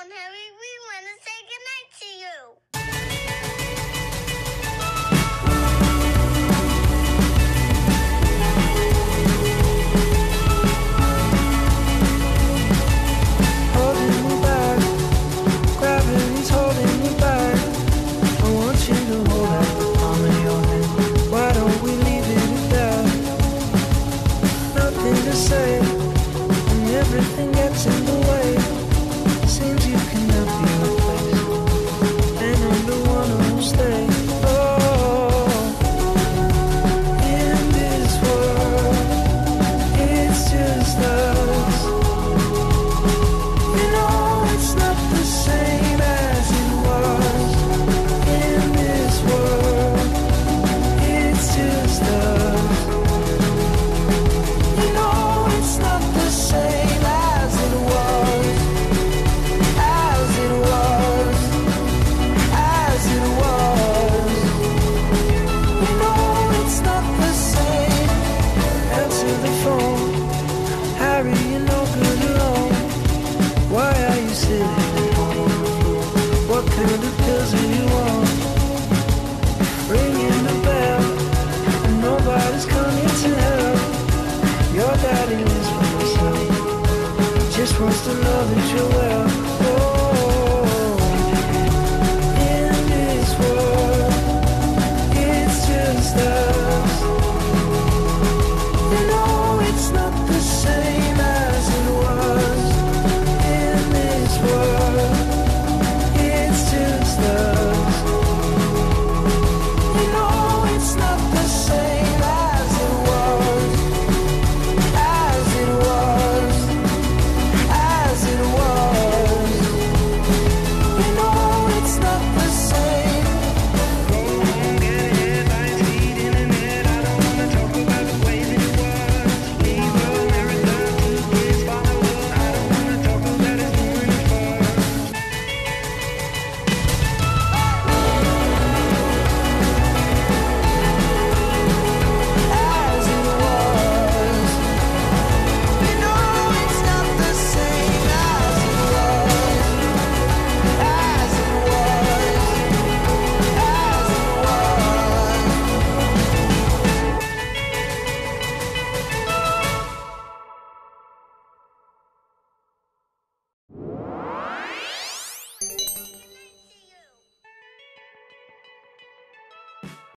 Harry, we want to say goodnight to you. Holding me back, gravity's holding me back. I want you to hold out the palm of your hand. Why don't we leave it at that? Nothing to say, and everything gets in the way. Seems you cannot be replaced, and I'm the one who'll stay. Oh, in this world, it's just us. You know it's not the same as it was. In this world, it's just us. You know it's not the same as it was. As it was. As it was. You know it's not the same. Answer the phone. Harry, you're no good alone. Why are you sitting at home? What kind of pills do you want? Ringing the bell, and nobody's coming to help. Your daddy lives for himself. He just wants to know that you're well.